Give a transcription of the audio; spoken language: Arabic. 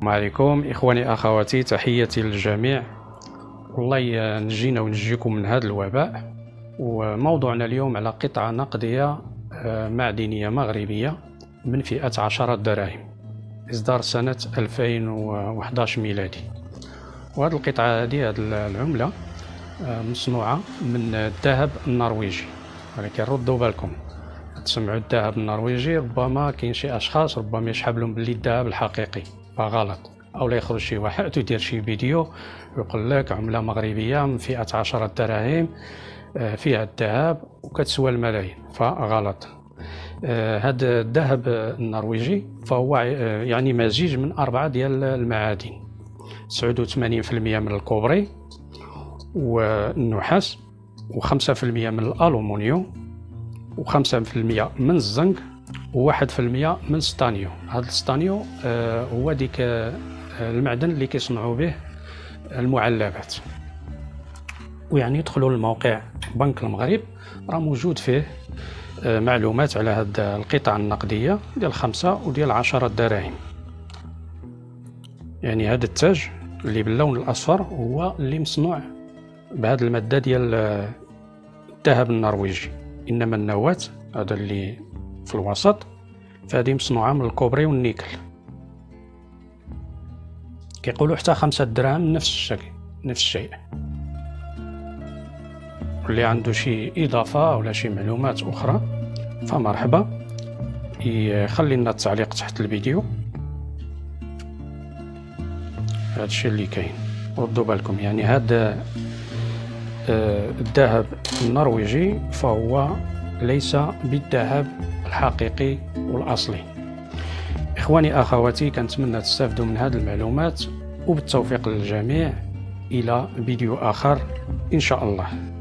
السلام عليكم إخواني أخواتي، تحياتي للجميع. والله نجينا ونجيكم من هذا الوباء. وموضوعنا اليوم على قطعة نقدية معدنية مغربية من فئة 10 دراهم، إصدار سنة 2011 ميلادي. وهذه القطعة هذه العملة مصنوعة من الذهب النرويجي، ولكن ردوا بالكم تسمعوا الذهب النرويجي، ربما كاين شي اشخاص ربما يشحب لهم باللي الذهب الحقيقي، فغلط. او لا يخرج شي واحد ويدير شي فيديو ويقول لك عمله مغربيه من فئه 10 دراهم فيها الذهب وكتسوى الملايين، فغلط. هذا الذهب النرويجي فهو يعني مزيج من 4 ديال المعادن: 89% من الكوبري والنحاس، و5% من الألومنيوم، و5% من الزنك، و1% من الستانيو. هذا الستانيو هو ديك المعدن اللي كيصنعوا به المعلبات. ويعني يدخلوا للموقع بنك المغرب، راه موجود فيه معلومات على هاد القطع النقدية ديال 5 وديال 10 دراهم. يعني هذا التاج اللي باللون الأصفر هو اللي مصنوع بهذه المادة ديال الذهب النرويجي، انما النواة هذا اللي في الوسط فهذه مصنوعه من الكوبري والنيكل. كيقولوا حتى 5 دراهم نفس الشكل نفس الشيء. واللي عنده شي اضافه ولا شي معلومات اخرى فمرحبا، يخلي لنا التعليق تحت الفيديو. هذا الشيء اللي كاين، ردوا بالكم. يعني هذا الذهب النرويجي فهو ليس بالذهب الحقيقي والأصلي. إخواني أخواتي، كنتمنى تستافدوا من هذه المعلومات، وبالتوفيق للجميع. إلى فيديو آخر إن شاء الله.